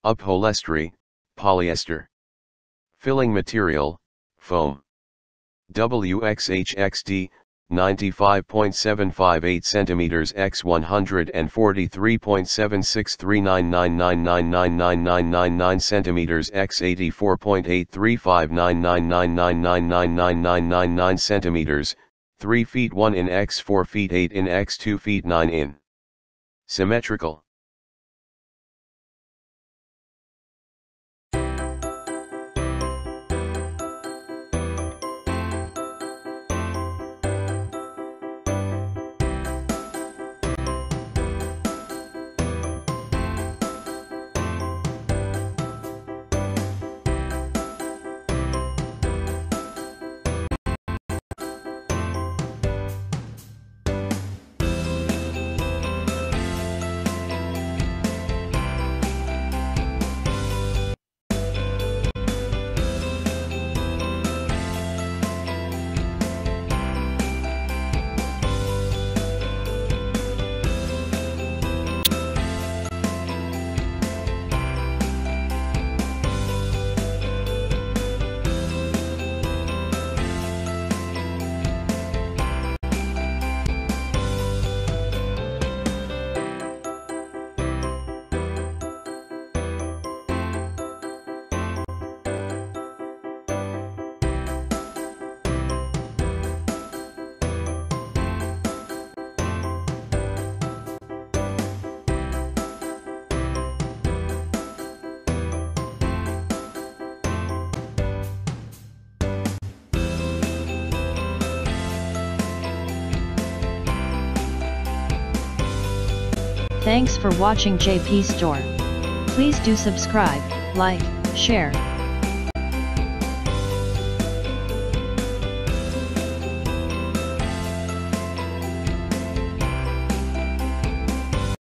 Upholestry, polyester. Filling material, foam. WXHXD, 95.758 cm x 143.763999999999 cm x 84.835999999999 cm, 3 feet 1 in x 4 feet 8 in x 2 feet 9 in. Symmetrical. Thanks for watching JP Store. Please do subscribe, like, share,